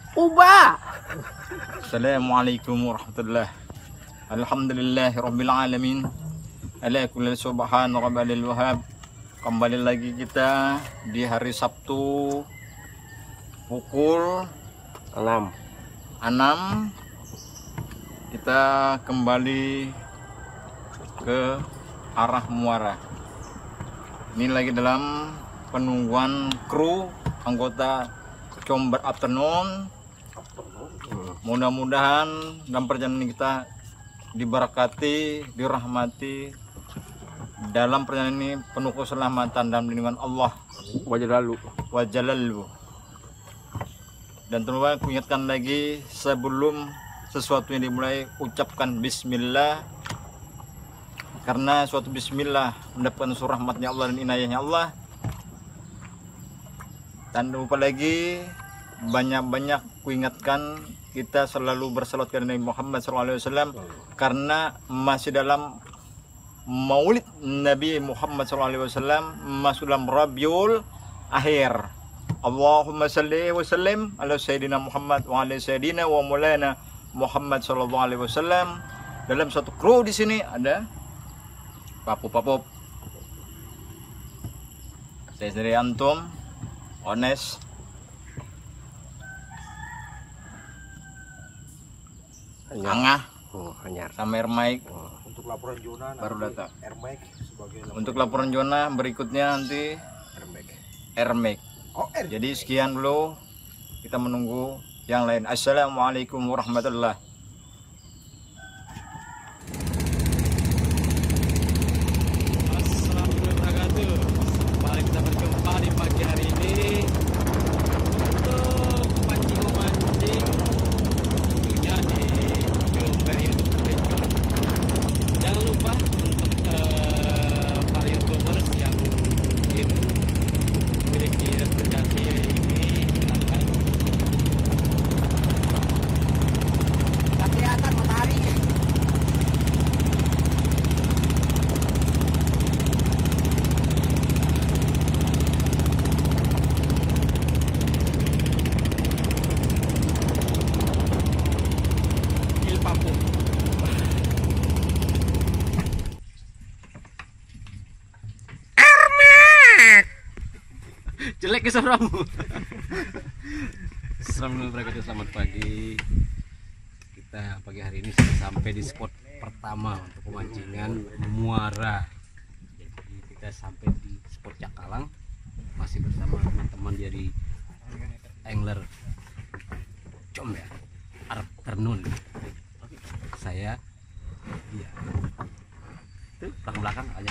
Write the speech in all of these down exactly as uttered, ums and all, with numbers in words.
Ubah. Assalamualaikum warahmatullahi. Alhamdulillahirabbil alamin. Ala kulli subhana rabbil wahhab. Kembali lagi kita di hari Sabtu pukul enam. enam. Kita kembali ke arah Muara. Ini lagi dalam penungguan kru anggota Combat Afternoon. Mudah-mudahan dalam perjalanan kita diberkati, dirahmati dalam perjalanan ini, penuh keselamatan dan lindungan Allah Wajah lalu. Wajalalu. Dan terus aku ingatkan lagi, sebelum sesuatu yang dimulai, ucapkan bismillah, karena suatu bismillah mendapatkan surah rahmatnya Allah dan inayahnya Allah. Dan lupa lagi, banyak-banyak kuingatkan kita selalu bersalawat kepada Nabi Muhammad shallallahu alaihi wasallam, karena masih dalam maulid Nabi Muhammad shallallahu alaihi wasallam, masuk dalam Rabiul Akhir. Allahumma salli wa sallim ala Sayyidina Muhammad wa ala Sayyidina wa Maulana Muhammad shallallahu alaihi wasallam. Dalam satu kru di sini ada papu-papu. Saya sendiri antum, Ones, Angah, Oh, hanyar. sama Ermaik. Oh. Untuk laporan zona Baru datang. Airmac sebagai laporan. Untuk laporan zona berikutnya nanti Airmac. Ermaik. Oh, Air. Jadi sekian dulu, kita menunggu yang lain. Assalamualaikum warahmatullahi. Assalamualaikum warahmatullahi wabarakatuh. Mari kita berjumpa di pagi hari ini untuk mancing-mancing tentunya di Jombang Adventure. Jangan lupa untuk eh, para youtubers yang mungkin memiliki rekomendasi ini, silakan. Tak kelihatan mataharinya. Il Papu. Jelek ke suaramu. Assalamualaikum, selamat pagi. Kita pagi hari ini sudah sampai di spot pertama untuk pemancingan muara. Jadi kita sampai di spot Cakalang, masih bersama teman-teman dari angler Combat Afternoon. Saya dia itu belakang-belakang aja.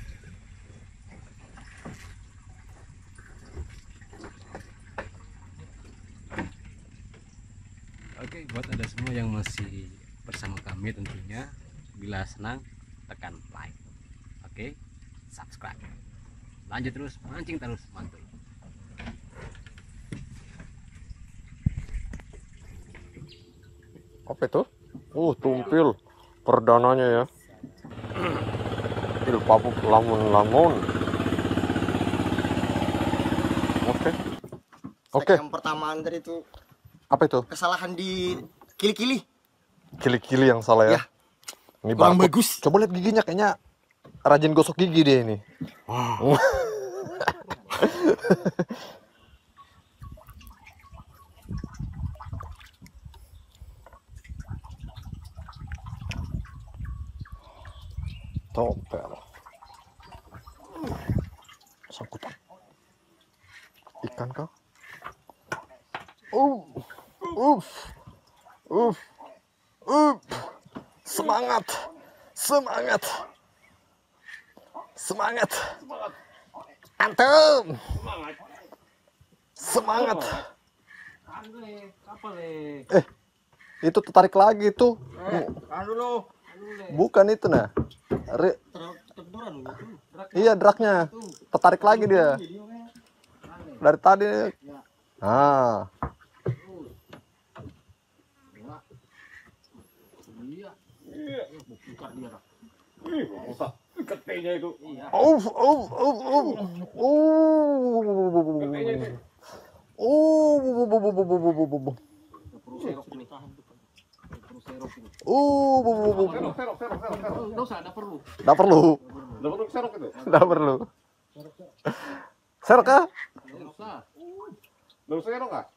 Oke, buat ada semua yang masih bersama kami tentunya, bila senang tekan like, oke, subscribe, lanjut terus mancing terus, mantul. Apa itu? Uh, tumpil perdananya ya. Il Papu lamun-lamun. Oke. Oke. Yang pertama tadi itu Apa itu? kesalahan di kili-kili. Kili-kili yang salah ya. Ya. Ini Kurang bagus. bagus. Coba lihat giginya, kayaknya rajin gosok gigi dia ini. Topel. Sangkut. Ikan kah? Uh. Uff. Uff. Uff. Semangat. Semangat. Semangat. Antum. Semangat. Eh, itu tertarik lagi tuh. Tahan dulu. Bukan itu nah. Re- iya, draknya. Tertarik lagi dia. Dari tadi. Ah. Oh, oh, oh, oh. Oh. Oh. Uh, bu, bu, bu, bu. Enggak usah, enggak perlu. Nggak perlu. Udah perlu serok itu. Nggak perlu. Serok kah? Enggak usah. Udah serok nggak?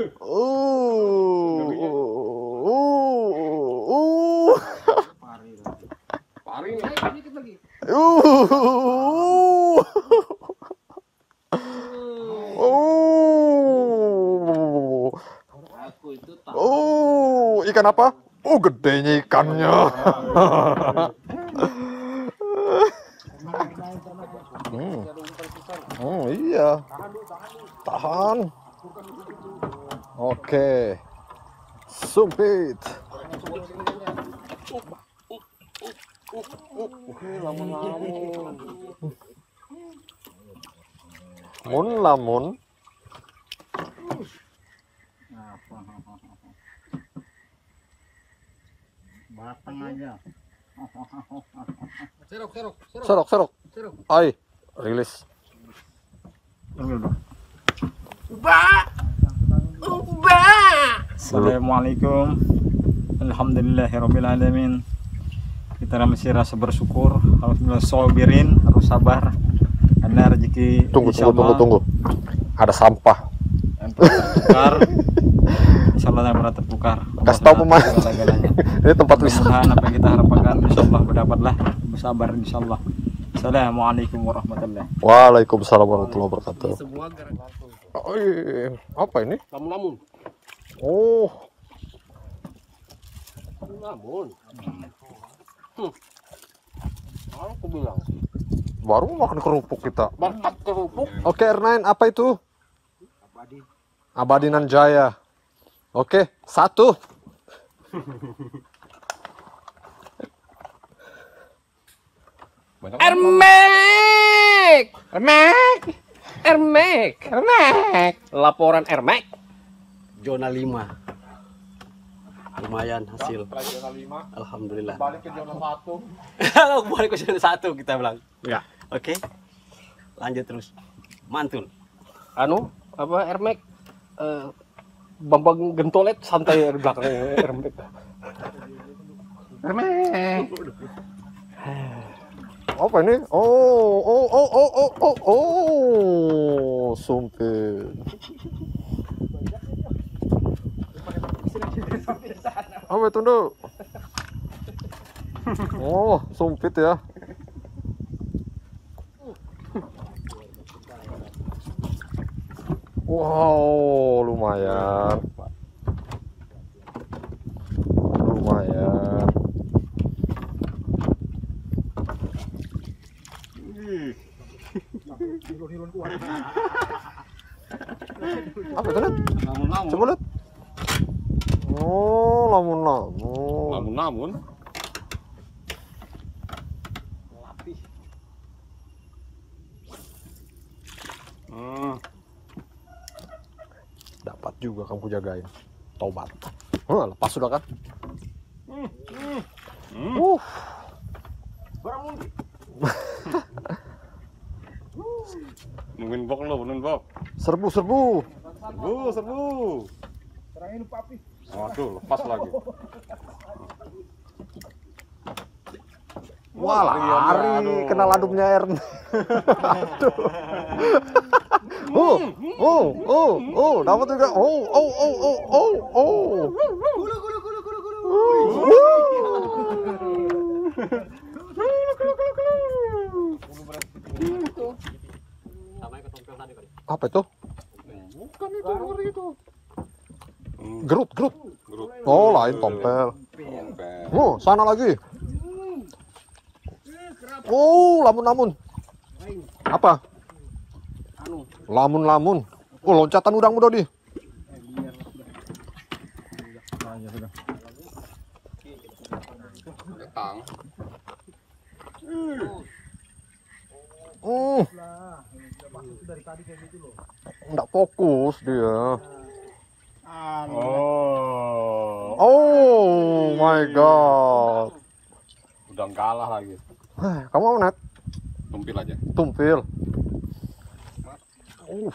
Uh, uh, uh, uh. Pari nih. Naik dikit lagi. Uh. Oh. Aku itu tak. Oh, ikan apa? Oh, gedenya ikannya. hmm. Hmm, iya. Tahan. Oke. Sumpit. Mun lamun. Batang aja. Serok, serok, serok. Serok, serok. Serok. Ai, rilis. Assalamualaikum. Alhamdulillahirrabbilalamin. Kita masih rasa bersyukur. Alhamdulillah, sabirin, harus sabar. Karena rezeki Tunggu, tunggu, tunggu, tunggu. Ada sampah. yang tertukar. Insyaallah yang pernah tertukar. Kasih tahu pemain. Ini tempat wisata. Mudah-mudahan apa yang kita harapkan insyaallah berdapatlah. Bersabar insyaallah. Assalamualaikum warahmatullahi. Waalaikumsalam warahmatullahi wabarakatuh. Semua gara-gara Oh, iya. Apa ini? lamun-lamun. Oh, Lamun. Hmm. Aku bilang, baru makan kerupuk kita. mantap kerupuk. Oke, R sembilan, apa itu? Abadinan Jaya. Oke, satu. Ermek! Ermek! Ermek! Ermek! Laporan Ermek. Zona lima. Lumayan hasil. Zona lima. Alhamdulillah. Balik ke zona satu. Balik ke zona satu kita bilang. Ya. Oke. Lanjut terus. Mantul. Anu apa Ermek eh, Bambang Gentolet santai di belakang Ermek. Ermek. Apa ini? Oh, oh, oh, oh, oh, oh, oh, sumpit. Apa itu, Nduk? Oh, sumpit ya. Wow, lumayan. Lumayan. Apa itu, Nduk? Coba lihat. Oh, lamun-lamun. Namun-namun. Hmm. Dapat juga kamu jagain. Tobat. Hah, lepas sudah kan? Hmm. Hmm. Uh. Nungguin bok lo, nungguin bok. Serbu, serbu. Serbu, serbu. Serangin papi. Waduh, lepas lagi. Wah, lari kena ladupnya R. Aduh. Oh, oh, oh, oh, dapat juga. Oh, oh, oh, oh, oh, oh. Gulu gulu gulu gulu gulu. Apa itu? Bukan itu, ngeri itu. Gerut, gerut. Gerut. Oh, lain tompel. Tompel. Oh, sana lagi. Oh, lamun-lamun. Apa? Lamun-lamun. Oh, loncatan udang muda di. Datang. Hmm. Nggak fokus dia. Oh. Oh my god. Udah kalah lagi. Heh, kamu mau net? Tumpil aja. Tumpil. Uh.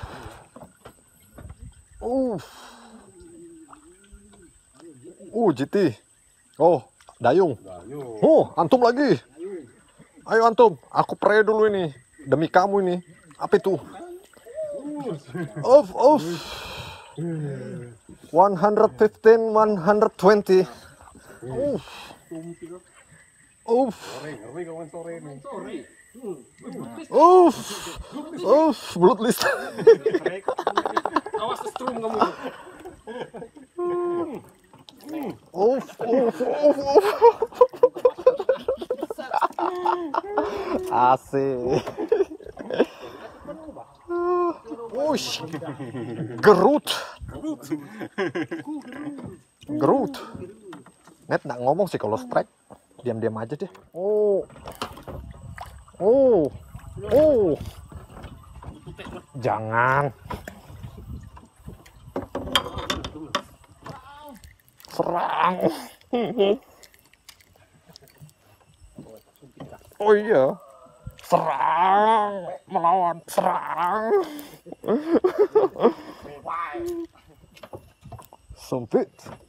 Uh. Uh, G T. Oh, dayung. Dayung. Oh, antum lagi. Ayo antum, aku pray dulu ini demi kamu ini. Apa itu? Of, of. one hundred fifteen, one hundred twenty. Uff. Uff. Sore, ngeri kawan sore nih. Uff. Uff, blood list. Awas strum kamu. Uff, uff, uff, uff. Asik. Ush. Gerut. Gerut. Net nggak ngomong sih kalau strike. Diam-diam aja deh. Oh. Oh. Oh. Jangan. Serang. Oh iya. Serang. Melawan. Serang. Sempit.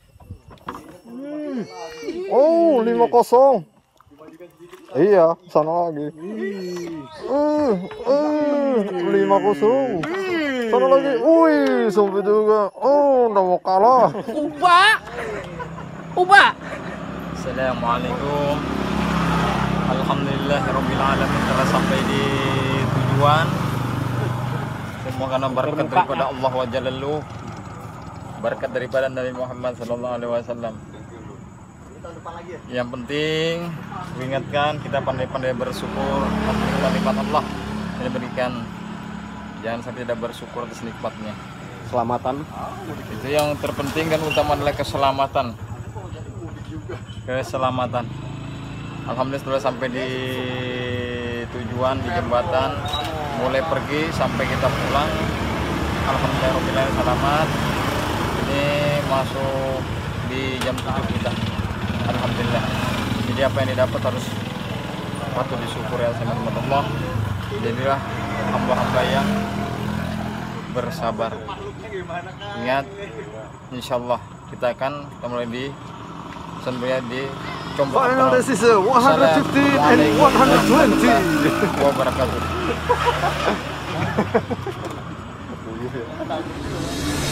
Oh, lima kosong. Iya, sana lagi. Uh, uh, lima kosong. Sana lagi. Wih, sempit juga. Oh, udah mau kalah. Ubah. Ubah. Assalamualaikum. Alhamdulillahirrabbilalamin, telah sampai di tujuan. Semua karena berkat daripada Allah wa Jalaluh, berkat daripada Nabi Muhammad sallallahu alaihi wasallam. Yang penting ingatkan kita pandai-pandai bersyukur atas nikmat Allah yang diberikan. Jangan sampai tidak bersyukur atas nikmatnya. Selamatan. Itu yang terpenting dan utama adalah keselamatan. Keselamatan. Alhamdulillah sudah sampai di tujuan di jembatan, mulai pergi sampai kita pulang. Alhamdulillah selamat. Ini masuk di jam tujuh kita. Alhamdulillah. Jadi apa yang didapat harus patut disyukur ya sama Allah. Jadilah hamba-hamba yang bersabar. Ingat, insya Allah kita akan kita mulai di sebenarnya di Combok. Final decision one hundred fifteen and one hundred twenty. Wabarakatuh.